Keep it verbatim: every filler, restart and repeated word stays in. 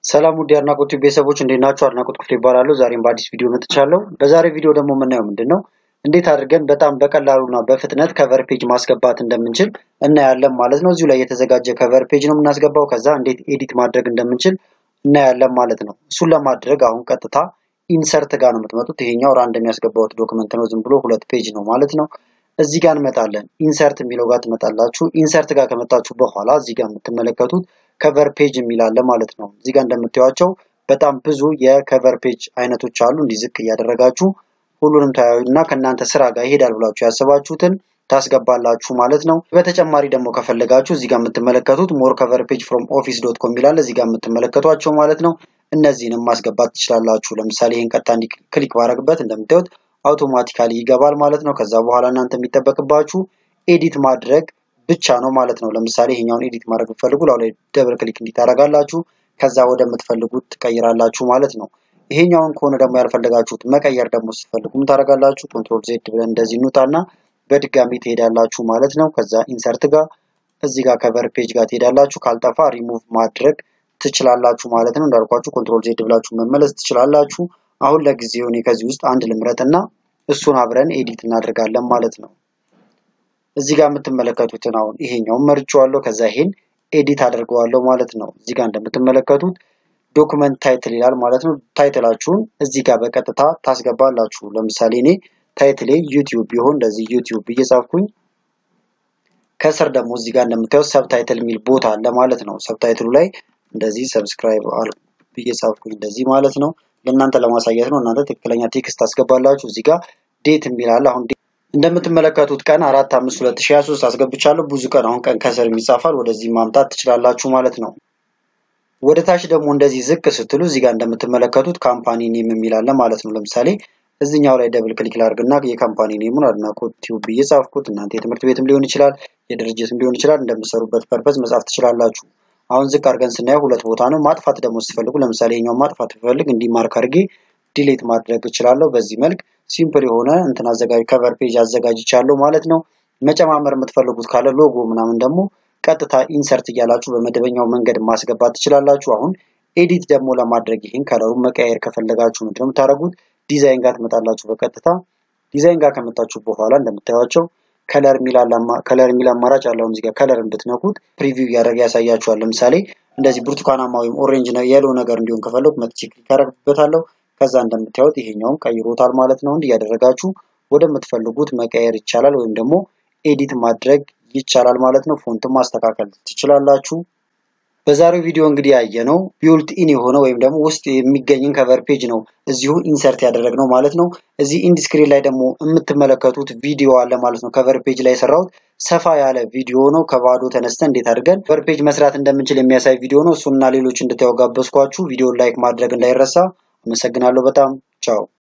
ሰላም ውድ የአድናቆት ቤተሰቦች እንዴት ናችሁ? አድናቆት ክፍሌ ይባላሉ። ዛሬም በአዲስ ቪዲዮ መጥቻለሁ። በዛሬ ቪዲዮ ደግሞ የምናየው ምንድነው እንዴት አድርገን በጣም በቀላሉና በፍጥነት ከቨር ፔጅ ማስገባት እንደምንችል እናያለን ማለት ነው። እዚሁ ላይ የተዘጋጀ ከቨር ፔጅ ነው የምናስገባው። ከዛ እንዴት ኤዲት ማድረግ እንደምንችል እናያለን ማለት ነው። እሱን ለማድረግ አሁን ቀጥታ ኢንሰርት ጋር ነው የምትመጡት። ይሄኛው ራንደም ያስገባሁት ዶክመንት ነው፣ ዝም ብሎ ሁለት ፔጅ ነው ማለት ነው። እዚህ ጋር እንመጣለን። ኢንሰርት የሚለው ጋር ትመጣላችሁ። ኢንሰርት ጋር ከመጣችሁ በኋላ እዚህ ጋር የምትመለከቱት ከቨር ፔጅ የሚላለ ማለት ነው። እዚህ ጋር እንደምታዩአቸው በጣም ብዙ የከቨር ፔጅ አይነቶች አሉ። እንዲህ ዝቅ እያደረጋችሁ ሁሉንም ታዩና ከናንተ ስራ ጋር ይሄዳል ብላችሁ ያሰባችሁትን ታስገባላችሁ ማለት ነው። በተጨማሪ ደግሞ ከፈለጋችሁ እዚህ ጋር የምትመለከቱት ሞር ከቨር ፔጅ ፍሮም ኦፊስ ዶት ኮም ይላል። እዚህ ጋር የምትመለከቷቸው ማለት ነው። እነዚህንም ማስገባት ትችላላችሁ። ለምሳሌ ይሄን ቀጥታ እንዲ ክሊክ ባረግበት እንደምታዩት አውቶማቲካሊ ይገባል ማለት ነው። ከዛ በኋላ እናንተ የሚጠበቅባችሁ ኤዲት ማድረግ ብቻ ነው ማለት ነው። ለምሳሌ ይሄኛውን ኤዲት ማድረግ ፈልጉ ላይ ደብል ክሊክ እንዲታረጋላችሁ ከዛ ወደ ምትፈልጉት ትቀይራላችሁ ማለት ነው። ይሄኛውን ከሆነ ደግሞ ያልፈለጋችሁት መቀየር ደግሞ ስትፈልጉም ታረጋላችሁ። ኮንትሮል ዜድ ብለን እንደዚህ እንውጣና በድጋሚ ትሄዳላችሁ ማለት ነው። ከዛ ኢንሰርት ጋር እዚህ ጋር ከቨር ፔጅ ጋር ትሄዳላችሁ። ካልጠፋ ሪሙቭ ማድረግ ትችላላችሁ ማለት ነው። እንዳልኳችሁ ኮንትሮል ዜድ ብላችሁ መመለስ ትችላላችሁ። አሁን ለጊዜው እኔ ከዚህ ውስጥ አንድ ልምረጥና እሱን አብረን ኤዲት እናደርጋለን ማለት ነው። እዚህ ጋር የምትመለከቱትን አሁን ይሄኛው መርጫዋለሁ። ከዛ ይሄን ኤዲት አድርገዋለሁ ማለት ነው። እዚህ ጋር እንደምትመለከቱት ዶክመንት ታይትል ይላል ማለት ነው። ታይትላችሁን እዚህ ጋር በቀጥታ ታስገባላችሁ። ለምሳሌ እኔ ታይትሌ ዩቲዩብ ቢሆን እንደዚህ ዩቲዩብ እየጻፍኩኝ ከስር ደግሞ እዚህ ጋር እንደምታዩት ሰብታይትል የሚል ቦታ አለ ማለት ነው። ሰብታይትሉ ላይ እንደዚህ ሰብስክራይብ አል እየጻፍኩኝ እንደዚህ ማለት ነው። ለእናንተ ለማሳየት ነው። እናንተ ትክክለኛ ቴክስት ታስገባላችሁ። እዚህ ጋር ዴት የሚል አለ። አሁን እንደምትመለከቱት ቀን አራት አምስት ሁለት ሺህ ሃያ ሶስት አስገብቻለሁ። ብዙ ቀን አሁን ቀን ከስር የሚጻፋል ወደዚህ ማምጣት ትችላላችሁ ማለት ነው። ወደ ታች ደግሞ እንደዚህ ዝቅ ስትሉ እዚህ ጋር እንደምትመለከቱት ካምፓኒ ኔም የሚል አለ ማለት ነው። ለምሳሌ እዚህኛው ላይ ደብል ክሊክ ላድርግና የካምፓኒ ኔሙን አድናቆት ቲዩብ እየጻፍኩት እናንተ የትምህርት ቤትም ሊሆን ይችላል የድርጅትም ሊሆን ይችላል እንደምትሰሩበት ፐርፐዝ መጻፍ ትችላላችሁ። አሁን ዝቅ አድርገን ስናየው ሁለት ቦታ ነው። ማጥፋት ደግሞ ስትፈልጉ ለምሳሌ ይሄኛው ማጥፋት ፈልግ እንዲ ማርክ አድርጌ ዲሊት ማድረግ እችላለሁ። በዚህ መልክ ሲምፕል የሆነ እንትን አዘጋጅ ከቨር ፔጅ አዘጋጅቻለሁ ማለት ነው። መጨማመር የምትፈልጉት ካለ ሎጎ ምናምን ደግሞ ቀጥታ ኢንሰርት እያላችሁ በመደበኛው መንገድ ማስገባት ትችላላችሁ። አሁን ኤዲት ደግሞ ለማድረግ ይሄን ከለሩን መቀየር ከፈለጋችሁ ምንድነው የምታደርጉት? ዲዛይን ጋር ትመጣላችሁ። በቀጥታ ዲዛይን ጋር ከመጣችሁ በኋላ እንደምታዩአቸው ከለር ሚላላማ ከለር ሚላ አማራጭ አለው። እዚህ ጋር ከለርን ብትነኩት ፕሪቪው ያደርግ ያሳያችኋል። ለምሳሌ እንደዚህ ብርቱካናማ ወይም ኦሬንጅ ነው የሎ ነገር እንዲሆን ከፈለኩ መጥቼ ክሊክ አደርግበታለሁ። ከዛ እንደምታዩት ይሄኛውን ቀይሮታል ማለት ነው። እንዲህ ያደረጋችሁ ወደምትፈልጉት መቀየር ይቻላል ወይም ደግሞ ኤዲት ማድረግ ይቻላል ማለት ነው። ፎንት ማስተካከል ትችላላችሁ። በዛሬው ቪዲዮ እንግዲህ ያየነው ቢውልት ኢን የሆነ ወይም ደግሞ ውስጥ የሚገኝን ከቨር ፔጅ ነው እዚሁ ኢንሰርት ያደረግነው ማለት ነው። እዚህ ኢንድ ስክሪን ላይ ደግሞ የምትመለከቱት ቪዲዮ አለ ማለት ነው። ከቨር ፔጅ ላይ ሰራሁት ሰፋ ያለ ቪዲዮ ነው። ከባዶ ተነስተን እንዴት አድርገን ከቨር ፔጅ መስራት እንደምንችል የሚያሳይ ቪዲዮ ነው። እሱና ሌሎች እንድታዩ ጋበዝኳችሁ። ቪዲዮን ላይክ ማድረግ እንዳይረሳ። አመሰግናለሁ በጣም ቻው።